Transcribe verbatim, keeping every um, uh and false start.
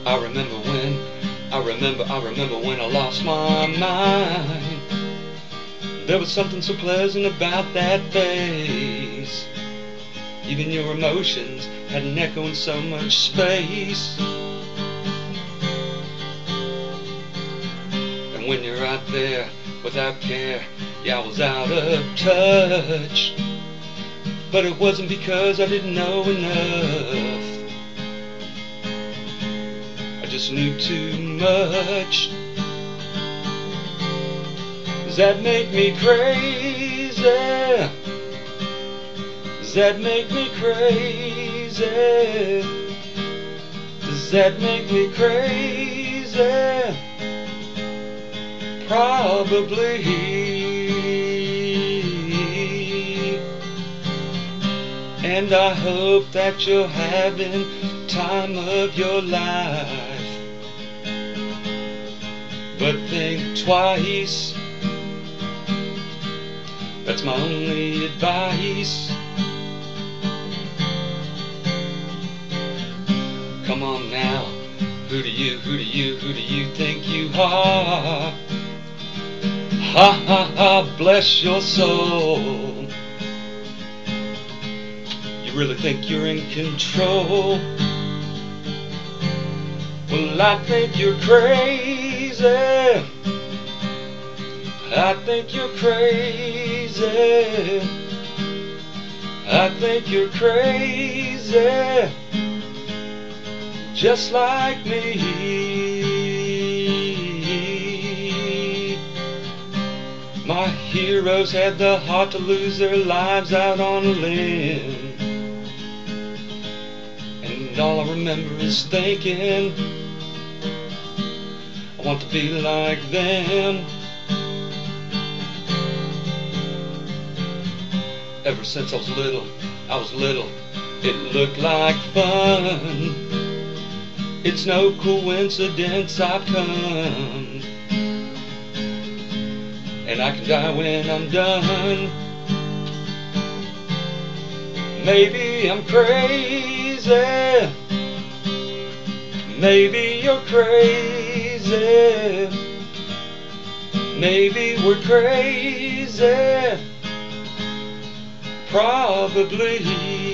I remember when, I remember, I remember when I lost my mind. There was something so pleasant about that face. Even your emotions had an echo in so much space. And when you're out there without care, yeah, I was out of touch. But it wasn't because I didn't know enough. I just knew too much. Does that make me crazy? Does that make me crazy? Does that make me crazy? Probably. And I hope that you're having time of your life. But think twice. That's my only advice. Come on now, who do you, who do you, who do you think you are? Ha ha ha, bless your soul. You really think you're in control? Well, I think you're crazy. I think you're crazy. I think you're crazy. Just like me. My heroes had the heart to lose their lives out on a limb. And all I remember is thinking, I want to be like them. Ever since I was little, I was little, it looked like fun. It's no coincidence I've come, and I can die when I'm done. Maybe I'm crazy. Maybe you're crazy. Maybe we're crazy. Probably.